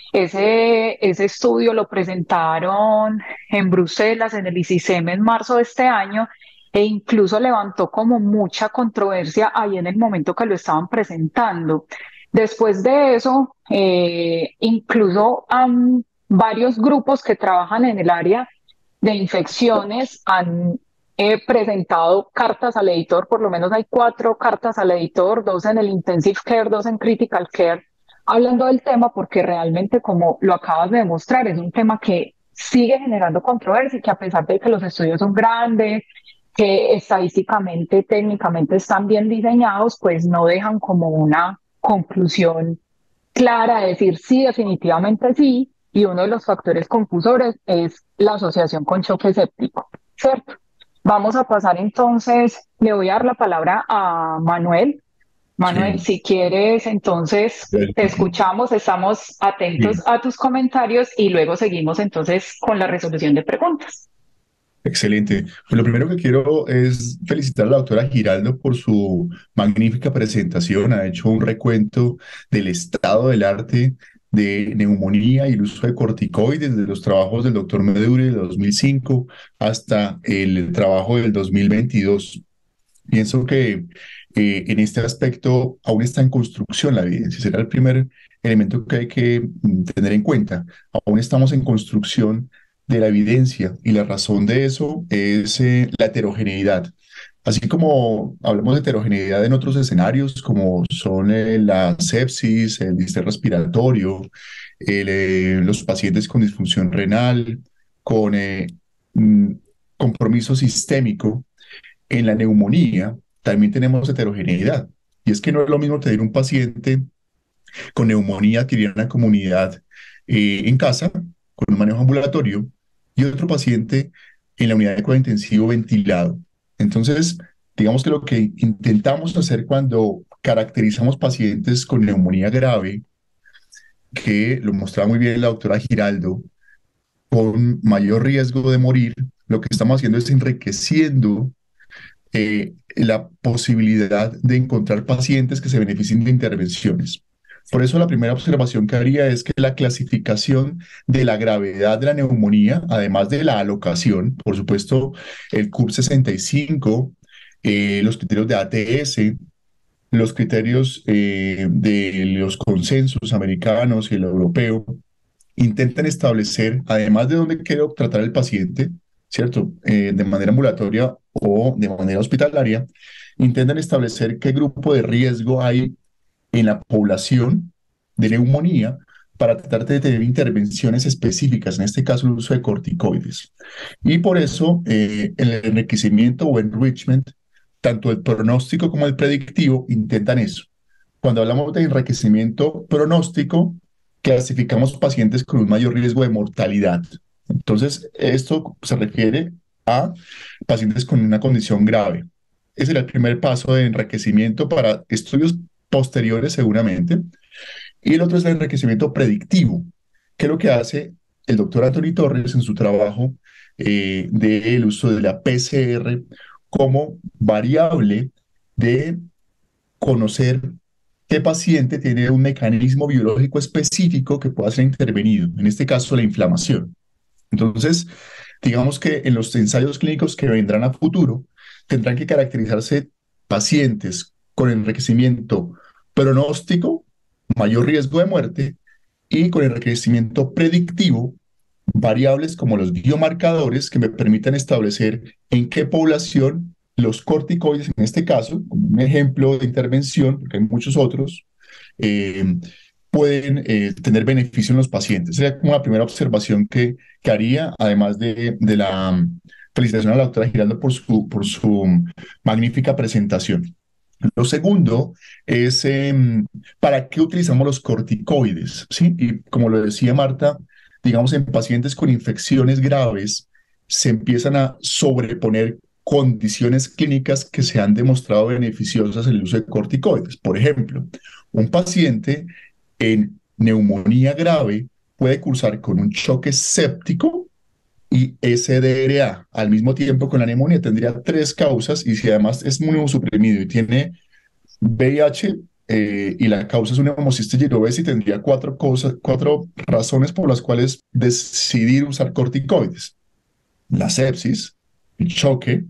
S1: Ese, ese estudio lo presentaron en Bruselas, en el I C I S E M en marzo de este año, e incluso levantó como mucha controversia ahí en el momento que lo estaban presentando. Después de eso, eh, incluso han varios grupos que trabajan en el área de infecciones han eh, presentado cartas al editor. Por lo menos hay cuatro cartas al editor, dos en el intensive care, dos en critical care, hablando del tema, porque realmente, como lo acabas de demostrar, es un tema que sigue generando controversia y que, a pesar de que los estudios son grandes, que estadísticamente, técnicamente están bien diseñados, pues no dejan como una conclusión clara de decir sí, definitivamente sí, y uno de los factores confusores es la asociación con choque séptico, ¿cierto? Vamos a pasar entonces, le voy a dar la palabra a Manuel. Manuel,
S3: Sí,
S1: si quieres, entonces te escuchamos, estamos atentos
S3: sí,
S1: a tus comentarios y luego seguimos entonces con la resolución de preguntas.
S3: excelente. Pues lo primero que quiero es felicitar a la doctora Giraldo por su magnífica presentación. Ha hecho un recuento del estado del arte de neumonía y el uso de corticoides, desde los trabajos del doctor Meduri de dos mil cinco hasta el trabajo del dos mil veintidós. Pienso que eh, en este aspecto aún está en construcción la evidencia. Será el primer elemento que hay que mm, tener en cuenta. Aún estamos en construcción de la evidencia y la razón de eso es eh, la heterogeneidad. Así como hablamos de heterogeneidad en otros escenarios, como son eh, la sepsis, el distrés respiratorio, el, eh, los pacientes con disfunción renal, con eh, mm, compromiso sistémico, en la neumonía también tenemos heterogeneidad. Y es que no es lo mismo tener un paciente con neumonía adquirida en la comunidad eh, en casa, con un manejo ambulatorio, y otro paciente en la unidad de cuidado intensivo ventilado. Entonces, digamos que lo que intentamos hacer cuando caracterizamos pacientes con neumonía grave, que lo mostraba muy bien la doctora Giraldo, con mayor riesgo de morir, lo que estamos haciendo es enriqueciendo eh, la posibilidad de encontrar pacientes que se beneficien de intervenciones. Por eso la primera observación que haría es que la clasificación de la gravedad de la neumonía, además de la alocación, por supuesto, el C U P sesenta y cinco, eh, los criterios de A T S, los criterios eh, de los consensos americanos y el europeo, intentan establecer, además de dónde quiero tratar el paciente, ¿cierto? Eh, de manera ambulatoria o de manera hospitalaria, intentan establecer qué grupo de riesgo hay en la población de neumonía para tratar de tener intervenciones específicas, en este caso el uso de corticoides. Y por eso eh, el enriquecimiento o enrichment, tanto el pronóstico como el predictivo, intentan eso. Cuando hablamos de enriquecimiento pronóstico, clasificamos pacientes con un mayor riesgo de mortalidad. Entonces, esto se refiere a pacientes con una condición grave. Ese era el primer paso de enriquecimiento para estudios posteriores seguramente. Y el otro es el enriquecimiento predictivo, que es lo que hace el doctor Anthony Torres en su trabajo eh, del uso de la P C R como variable de conocer qué paciente tiene un mecanismo biológico específico que pueda ser intervenido, en este caso la inflamación. Entonces, digamos que en los ensayos clínicos que vendrán a futuro, tendrán que caracterizarse pacientes con enriquecimiento pronóstico, mayor riesgo de muerte, y con enriquecimiento predictivo, variables como los biomarcadores que me permitan establecer en qué población los corticoides, en este caso, como un ejemplo de intervención, porque hay muchos otros, eh, pueden eh, tener beneficio en los pacientes. Sería como la primera observación que, que haría, además de, de la um, felicitación a la doctora Giraldo por su, por su um, magnífica presentación. Lo segundo es, eh, ¿para qué utilizamos los corticoides? ¿Sí? Y como lo decía Marta, digamos, en pacientes con infecciones graves se empiezan a sobreponer condiciones clínicas que se han demostrado beneficiosas en el uso de corticoides. Por ejemplo, un paciente en neumonía grave puede cursar con un choque séptico y S D R A al mismo tiempo con la neumonía. Tendría tres causas, y si además es inmunosuprimido y tiene V I H eh, y la causa es una homocistis y tendría cuatro, cosas, cuatro razones por las cuales decidir usar corticoides: la sepsis, el choque,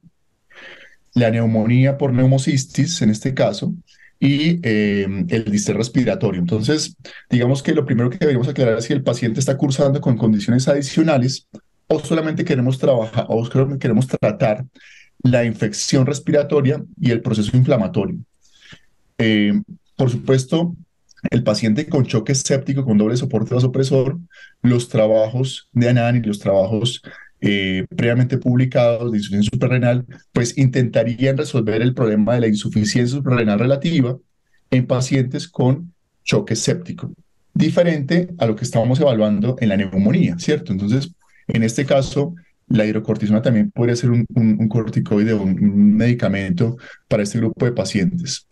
S3: la neumonía por neumocistis en este caso, y eh, el distrés respiratorio. Entonces, digamos que lo primero que deberíamos aclarar es si el paciente está cursando con condiciones adicionales o solamente queremos trabajar o solamente queremos tratar la infección respiratoria y el proceso inflamatorio. Eh, por supuesto, el paciente con choque séptico con doble soporte vasopresor, los trabajos de ANAN y los trabajos eh, previamente publicados de insuficiencia suprarrenal, pues intentarían resolver el problema de la insuficiencia suprarrenal relativa en pacientes con choque séptico, diferente a lo que estábamos evaluando en la neumonía, ¿cierto? Entonces, en este caso, la hidrocortisona también podría ser un, un, un corticoide, un, un medicamento para este grupo de pacientes.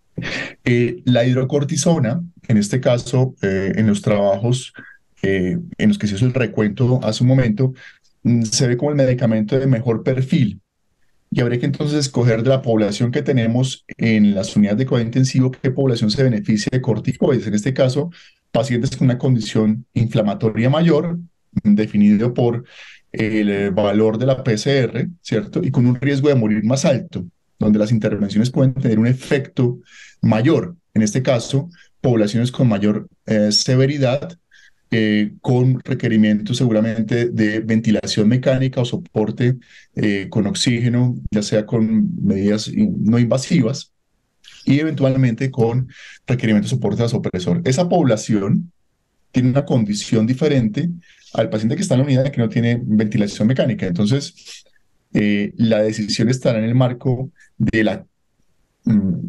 S3: Eh, la hidrocortisona, en este caso, eh, en los trabajos eh, en los que se hizo el recuento hace un momento, mm, se ve como el medicamento de mejor perfil. Y habría que entonces escoger de la población que tenemos en las unidades de cuidado intensivo qué población se beneficia de corticoides. En este caso, pacientes con una condición inflamatoria mayor, mm, definido por el eh, valor de la P C R, ¿cierto? Y con un riesgo de morir más alto, donde las intervenciones pueden tener un efecto mayor. En este caso, poblaciones con mayor eh, severidad, eh, con requerimientos seguramente de ventilación mecánica o soporte eh, con oxígeno, ya sea con medidas no invasivas y eventualmente con requerimientos de soporte vasopresor. Esa población tiene una condición diferente al paciente que está en la unidad que no tiene ventilación mecánica. Entonces, eh, la decisión estará en el marco de la mm,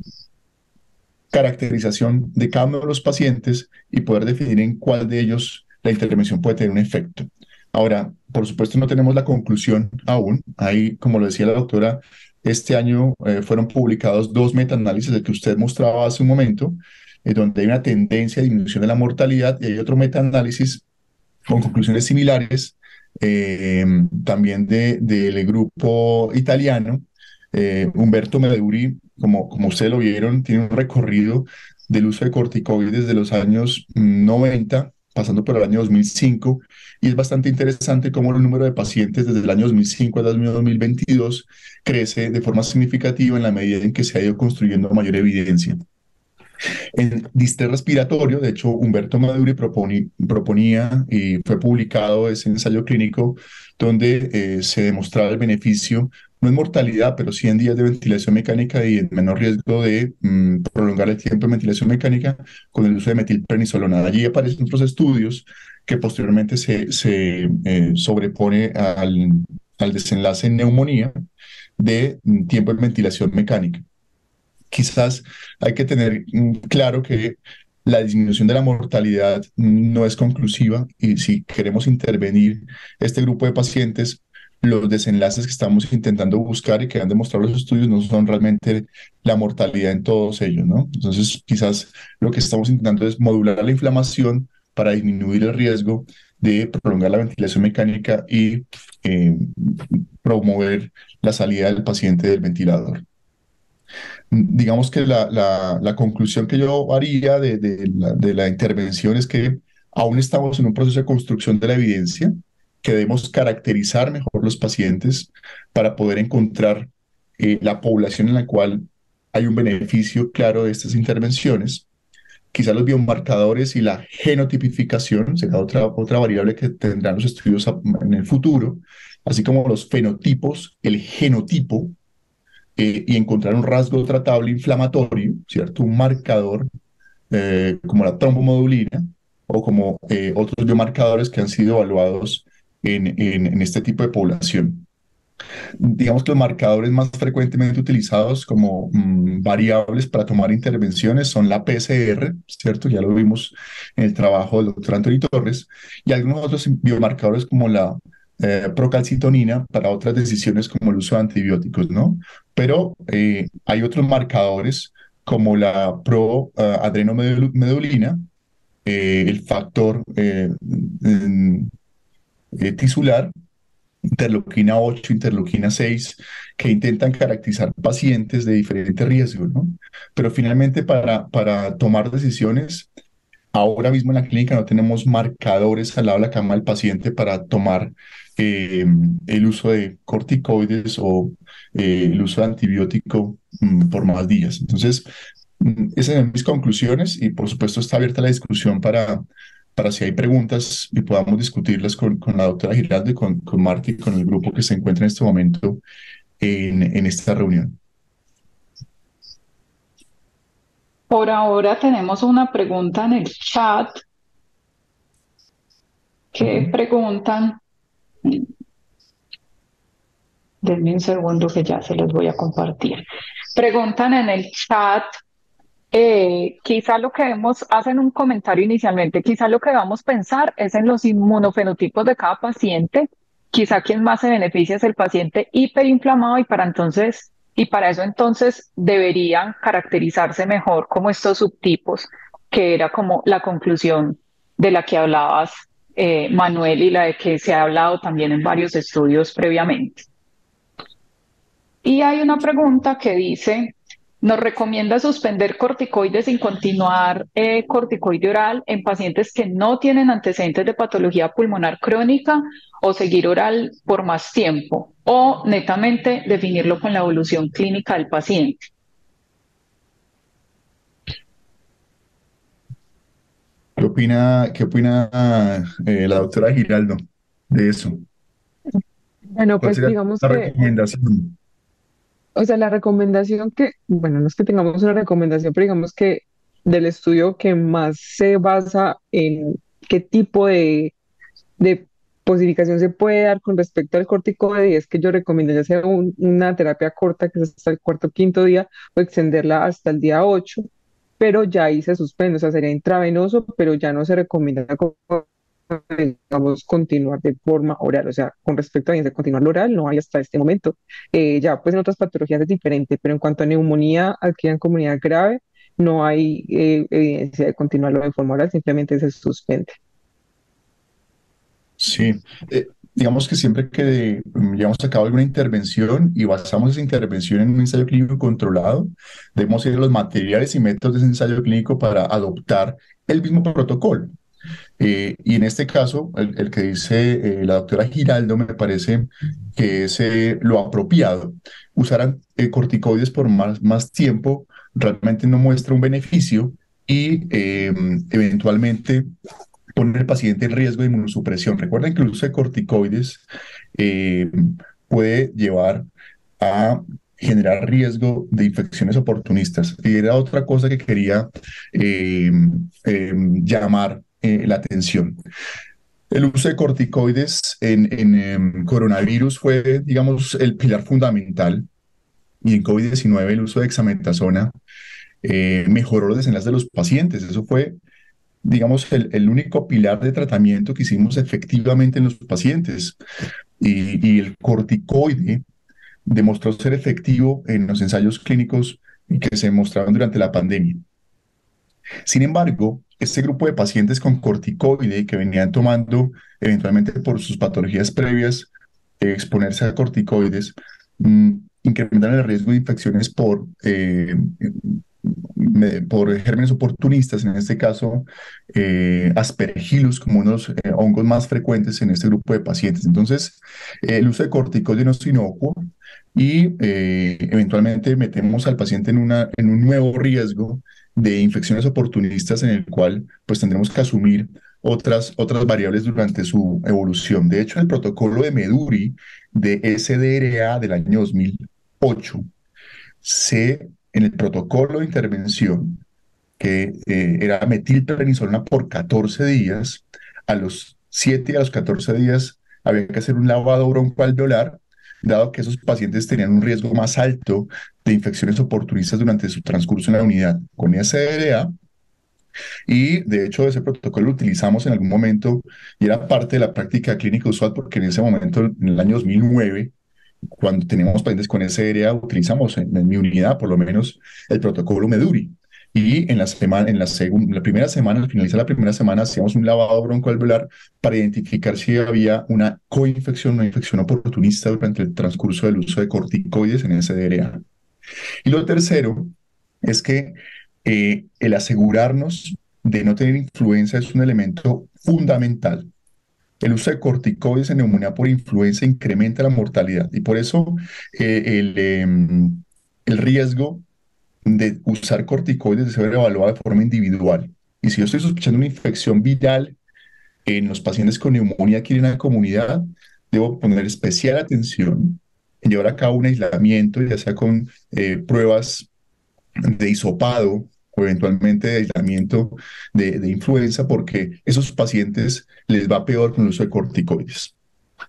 S3: caracterización de cada uno de los pacientes y poder definir en cuál de ellos la intervención puede tener un efecto. Ahora, por supuesto, no tenemos la conclusión aún. Ahí, como lo decía la doctora, este año eh, fueron publicados dos metaanálisis, el que usted mostraba hace un momento, eh, donde hay una tendencia a disminución de la mortalidad, y hay otro metaanálisis con conclusiones similares, eh, también de, del grupo italiano. Eh, Umberto Meduri, como, como ustedes lo vieron, tiene un recorrido del uso de corticoides desde los años noventa, pasando por el año dos mil cinco, y es bastante interesante cómo el número de pacientes desde el año dos mil cinco al año dos mil veintidós crece de forma significativa en la medida en que se ha ido construyendo mayor evidencia. En distrés respiratorio, de hecho, Humberto Maduri proponi, proponía y fue publicado ese ensayo clínico donde eh, se demostraba el beneficio, no en mortalidad, pero sí en días de ventilación mecánica y en menor riesgo de mm, prolongar el tiempo de ventilación mecánica con el uso de metilprednisolona. Allí aparecen otros estudios que posteriormente se, se eh, sobrepone al, al desenlace en neumonía de mm, tiempo de ventilación mecánica. Quizás hay que tener claro que la disminución de la mortalidad no es conclusiva, y si queremos intervenir este grupo de pacientes, los desenlaces que estamos intentando buscar y que han demostrado los estudios no son realmente la mortalidad en todos ellos, ¿no? Entonces, quizás lo que estamos intentando es modular la inflamación para disminuir el riesgo de prolongar la ventilación mecánica y eh, promover la salida del paciente del ventilador. Digamos que la, la, la conclusión que yo haría de, de la, de la intervención es que aún estamos en un proceso de construcción de la evidencia, que debemos caracterizar mejor los pacientes para poder encontrar eh, la población en la cual hay un beneficio claro de estas intervenciones. Quizá los biomarcadores y la genotipificación será otra, otra variable que tendrán los estudios en el futuro, así como los fenotipos, el genotipo, eh, y encontrar un rasgo tratable inflamatorio, ¿cierto? Un marcador eh, como la trombomodulina o como eh, otros biomarcadores que han sido evaluados en, en, en este tipo de población. Digamos que los marcadores más frecuentemente utilizados como mmm, variables para tomar intervenciones son la P C R, ¿cierto? Ya lo vimos en el trabajo del doctor Anthony Torres, y algunos otros biomarcadores como la eh, procalcitonina para otras decisiones como el uso de antibióticos, ¿no? Pero eh, hay otros marcadores como la proadrenomedulina, eh, el factor eh, eh, tisular, interleuquina ocho, interleuquina seis, que intentan caracterizar pacientes de diferente riesgo, ¿no? Pero finalmente para, para tomar decisiones, ahora mismo en la clínica no tenemos marcadores al lado de la cama del paciente para tomar eh, el uso de corticoides o eh, el uso de antibiótico mm, por más días. Entonces, mm, esas son mis conclusiones y por supuesto está abierta la discusión para, para si hay preguntas y podamos discutirlas con, con la doctora Giraldo y con, con Marta y con el grupo que se encuentra en este momento en, en esta reunión.
S1: Por ahora tenemos una pregunta en el chat que
S3: Ujú.
S1: preguntan, denme un segundo que ya se los voy a compartir. Preguntan en el chat, eh, quizá lo que vemos, hacen un comentario inicialmente, quizá lo que vamos a pensar es en los inmunofenotipos de cada paciente, quizá quien más se beneficia es el paciente hiperinflamado y para entonces, y para eso entonces deberían caracterizarse mejor como estos subtipos, que era como la conclusión de la que hablabas, eh, Manuel, y la de que se ha hablado también en varios estudios previamente. Y hay una pregunta que dice, ¿nos recomienda suspender corticoides sin continuar eh, corticoide oral en pacientes que no tienen antecedentes de patología pulmonar crónica o seguir oral por más tiempo? O netamente definirlo con la evolución clínica del paciente.
S3: ¿Qué opina, qué opina eh, la doctora Giraldo de eso?
S2: Bueno,
S3: ¿Cuál
S2: pues
S3: sería
S2: digamos
S3: la
S2: que,
S3: recomendación?
S2: o sea, la recomendación que, bueno, no es que tengamos una recomendación, pero digamos que del estudio que más se basa en qué tipo de, de posibilización se puede dar con respecto al corticoide, y es que yo recomiendo ya sea un- una terapia corta, que es hasta el cuarto o quinto día, o extenderla hasta el día ocho, pero ya ahí se suspende, o sea, sería intravenoso, pero ya no se recomienda como, digamos, continuar de forma oral, o sea, con respecto a bien de continuar lo oral, no hay hasta este momento. Eh, ya, pues en otras patologías es diferente, pero en cuanto a neumonía adquirida en comunidad grave, no hay eh, evidencia de continuarlo de forma oral, simplemente se suspende.
S3: Sí, eh, digamos que siempre que mm, llevamos a cabo alguna intervención y basamos esa intervención en un ensayo clínico controlado, debemos ir a los materiales y métodos de ese ensayo clínico para adoptar el mismo protocolo. Eh, y en este caso, el, el que dice eh, la doctora Giraldo me parece que es eh, lo apropiado. Usar an- eh, corticoides por más, más tiempo realmente no muestra un beneficio y eh, eventualmente pone al paciente en riesgo de inmunosupresión. Recuerden que el uso de corticoides eh, puede llevar a generar riesgo de infecciones oportunistas. Y era otra cosa que quería eh, eh, llamar eh, la atención. El uso de corticoides en, en em, coronavirus fue, digamos, el pilar fundamental. Y en COVID diecinueve el uso de dexametasona eh, mejoró los desenlaces de los pacientes. Eso fue, digamos, el, el único pilar de tratamiento que hicimos efectivamente en los pacientes. y, y el corticoide demostró ser efectivo en los ensayos clínicos que se mostraron durante la pandemia. Sin embargo, este grupo de pacientes con corticoide que venían tomando eventualmente por sus patologías previas, eh, exponerse a corticoides, mmm, incrementaron el riesgo de infecciones por, eh, me- por gérmenes oportunistas, en este caso eh, aspergillus, como uno de los eh, hongos más frecuentes en este grupo de pacientes. Entonces, eh, el uso de corticoides no es inocuo y eh, eventualmente metemos al paciente en, una, en un nuevo riesgo de infecciones oportunistas en el cual pues tendremos que asumir otras, otras variables durante su evolución. De hecho, el protocolo de Meduri de S D R A del año dos mil ocho, se, en el protocolo de intervención, que eh, era metilprednisolona por catorce días, a los siete y a los catorce días había que hacer un lavado broncoalveolar, dado que esos pacientes tenían un riesgo más alto de infecciones oportunistas durante su transcurso en la unidad con S D R A, y de hecho ese protocolo lo utilizamos en algún momento y era parte de la práctica clínica usual porque en ese momento, en el año dos mil nueve, cuando teníamos pacientes con S D R A, utilizamos en, en mi unidad por lo menos el protocolo Meduri. Y en la semana, en la, segunda, la primera semana, al finalizar la primera semana, hacíamos un lavado broncoalveolar para identificar si había una coinfección, una infección oportunista durante el transcurso del uso de corticoides en S D R A. Y lo tercero es que eh, el asegurarnos de no tener influenza es un elemento fundamental. El uso de corticoides en neumonía por influenza incrementa la mortalidad y por eso eh, el, eh, el riesgo de usar corticoides debe ser evaluado de forma individual. Y si yo estoy sospechando una infección viral en los pacientes con neumonía aquí en la comunidad, debo poner especial atención en llevar a cabo un aislamiento, ya sea con eh, pruebas de hisopado o eventualmente de aislamiento de, de influenza, porque esos pacientes les va peor con el uso de corticoides.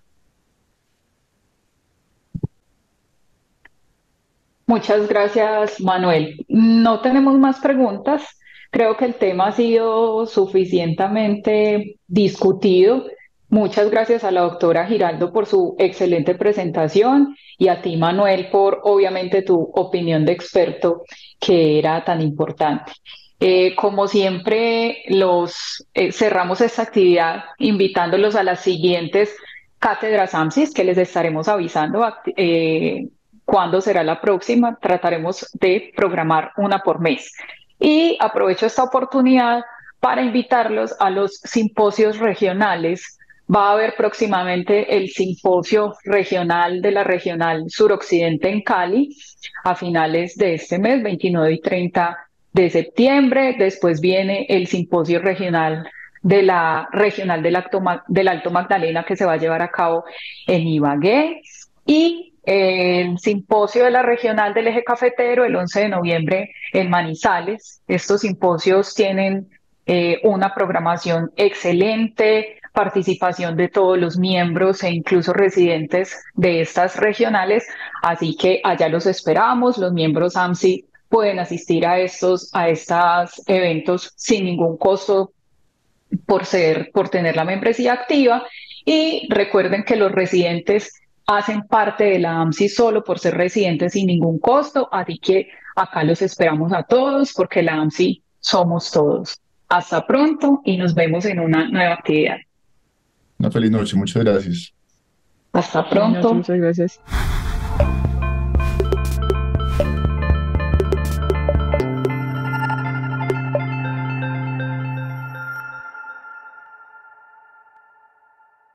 S1: Muchas gracias, Manuel. No tenemos más preguntas. Creo que el tema ha sido suficientemente discutido. Muchas gracias a la doctora Giraldo por su excelente presentación y a ti, Manuel, por obviamente tu opinión de experto que era tan importante. Eh, como siempre, los eh, cerramos esta actividad invitándolos a las siguientes cátedras AMSIS que les estaremos avisando. act- eh, ¿Cuándo será la próxima? Trataremos de programar una por mes. Y aprovecho esta oportunidad para invitarlos a los simposios regionales. Va a haber próximamente el simposio regional de la Regional Suroccidente en Cali a finales de este mes, veintinueve y treinta de septiembre. Después viene el simposio regional de la Regional del Alto, del Alto Magdalena que se va a llevar a cabo en Ibagué. Y el simposio de la regional del eje cafetero el once de noviembre en Manizales. Estos simposios tienen eh, una programación excelente, participación de todos los miembros e incluso residentes de estas regionales, así que allá los esperamos. Los miembros AMSI pueden asistir a estos, a estos eventos sin ningún costo por ser, por tener la membresía activa. Y recuerden que los residentes hacen parte de la AMSI solo por ser residentes sin ningún costo, así que acá los esperamos a todos porque la AMSI somos todos. Hasta pronto y nos vemos en una nueva actividad.
S3: Una feliz noche, muchas gracias.
S1: Hasta
S2: Buenas noches,
S1: pronto.
S2: muchas gracias.